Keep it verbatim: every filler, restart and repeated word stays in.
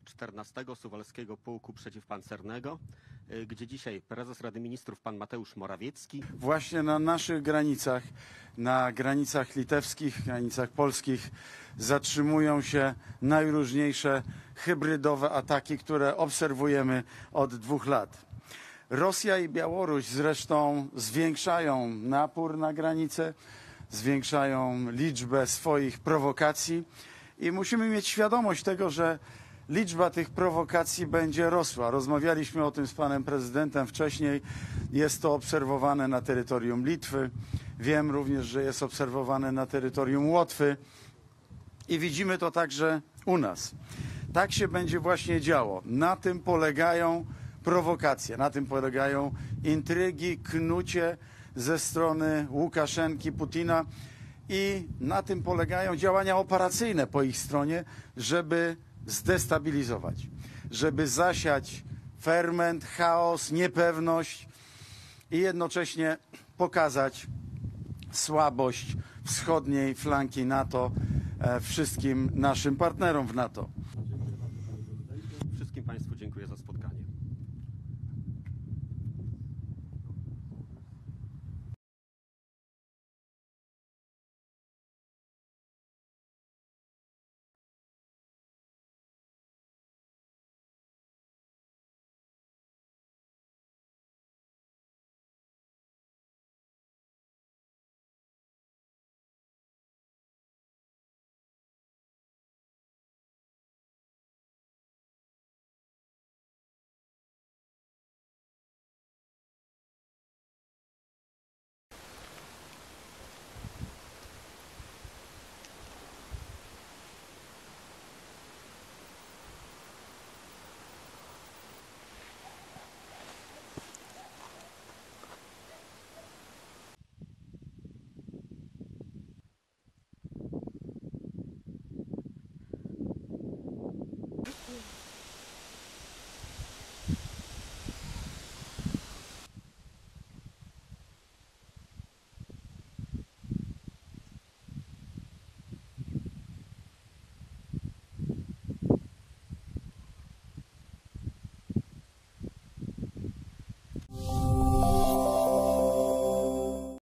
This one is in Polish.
czternastego Suwalskiego Pułku Przeciwpancernego, gdzie dzisiaj prezes Rady Ministrów pan Mateusz Morawiecki. Właśnie na naszych granicach, na granicach litewskich, granicach polskich zatrzymują się najróżniejsze hybrydowe ataki, które obserwujemy od dwóch lat. Rosja i Białoruś zresztą zwiększają napór na granicę, zwiększają liczbę swoich prowokacji i musimy mieć świadomość tego, że liczba tych prowokacji będzie rosła. Rozmawialiśmy o tym z panem prezydentem wcześniej. Jest to obserwowane na terytorium Litwy. Wiem również, że jest obserwowane na terytorium Łotwy. I widzimy to także u nas. Tak się będzie właśnie działo. Na tym polegają prowokacje, na tym polegają intrygi, knucie ze strony Łukaszenki, Putina i na tym polegają działania operacyjne po ich stronie, żeby zdestabilizować, żeby zasiać ferment, chaos, niepewność i jednocześnie pokazać słabość wschodniej flanki NATO wszystkim naszym partnerom w NATO.